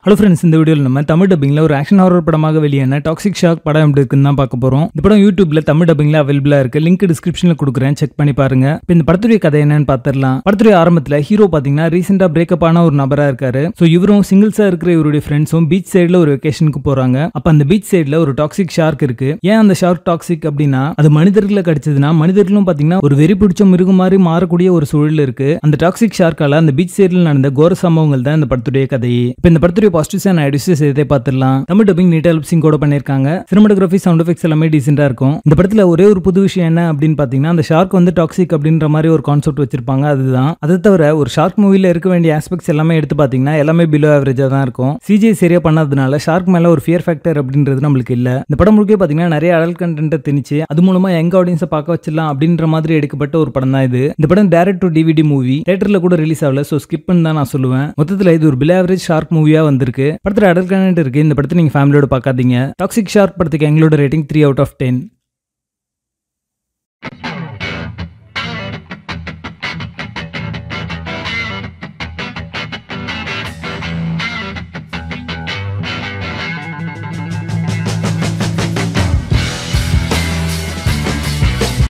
Hello friends, இந்த வீடியோவில் நம்ம தமிழ் டப்பிங்கில் ஒரு ஆக்ஷன் ஹாரர் படமாக வெளியான டாக்ஸிக் ஷார்க் படம் எப்படி இருக்குன்னு தான் பார்க்க போகிறோம். இந்த படம் யூடியூப்ல தமிழ் டப்பிங்கில் அவைலபிளாக இருக்கு. லிங்க் டிஸ்கிரிப்ஷனில் கொடுக்குறேன், செக் பண்ணி பாருங்க. இப்போ இந்த படத்துடைய கதை என்னன்னு பார்த்துடலாம். படத்துடைய ஆரம்பத்தில் ஹீரோ பார்த்தீங்கன்னா ரீசெண்டாக பிரேக்கப் ஆன ஒரு நபராக இருக்காரு. ஸோ இவரும் சிங்கிள்ஸாக இருக்கிற இவருடைய ஃப்ரெண்ட்ஸும் பீச் சைடில் ஒரு வெக்கேஷனுக்கு போகிறாங்க. அப்போ அந்த பீச் சைடில் ஒரு டாக்ஸிக் ஷார்க் இருக்கு. ஏன் அந்த ஷார்க் டாக்ஸிக் அப்படின்னா, அது மனிதர்களை கடிச்சதுன்னா மனிதர்களும் பார்த்தீங்கன்னா ஒரு வெறி பிடிச்ச மிருகம் மாதிரி மாறக்கூடிய ஒரு சூழல் இருக்கு. அந்த டாக்ஸிக் ஷார்க்கால அந்த பீச் சைடில் நடந்த கோர சம்பவங்கள் தான் இந்த படத்துடைய கதை. இப்போ இந்த படத்துடைய பாசிட்டிவ்ஸ் அண்ட் நெகட்டிவ்ஸ் சேர்த்தே பார்த்துடலாம். தமிழ் டப்பிங் நீட்டா லிப்சிங் கூட பண்ணிருக்காங்க. சினிமாட்டோகிராஃபி, சவுண்ட் எஃபெக்ட்ஸ் எல்லாமே டீசென்ட்டா இருக்கும். இந்த படத்துல ஒரே ஒரு புது விஷயம் என்ன அப்படின்னு பாத்தீங்கன்னா, அந்த ஷார்க் வந்து டாக்ஸிக் அப்படின்ற மாதிரி ஒரு கான்செப்ட் வச்சிருப்பாங்க. அதுதான். அதை தவிர ஒரு ஷார்க் மூவில இருக்க வேண்டிய ஆஸ்பெக்ட்ஸ் எல்லாமே எடுத்து பாத்தீங்கன்னா எல்லாமே பிலோ ஆவரேஜா தான் இருக்கும். சிஜிஐ சரியா பண்ணாததுனால ஷார்க் மேல ஒரு ஃபியர் ஃபேக்டர் அப்படின்றது நம்மளுக்கு இல்ல. இந்த படம் முழுக்க பாத்தீங்கன்னா நிறைய அடல்ட் கண்டென்ட் திணிச்சு அது மூலமா யங் ஆடியன்ஸை பார்க்க வச்சிடலாம் அப்படின்ற மாதிரி எடுக்கப்பட்ட ஒரு படம் தான் இது. இந்த படம் டைரக்ட் டு டிவிடி மூவி, தியேட்டர்ல கூட ரிலீஸ் ஆகல. சோ ஸ்கிப்னு தான் நான் சொல்லுவேன். மொத்தத்துல இது ஒரு பிலோ ஆவரேஜ் ஷார்க் மூவியா வந்திருக்கு. படத்துல அடல்ட் கண்டென்ட் இருக்கு. இந்த படத்தை நீங்க ஃபேமிலியோட பார்க்காதீங்க. டாக்ஸிக் ஷார்க் படத்துக்கு எங்களோட ரேட்டிங் 3 out of 10.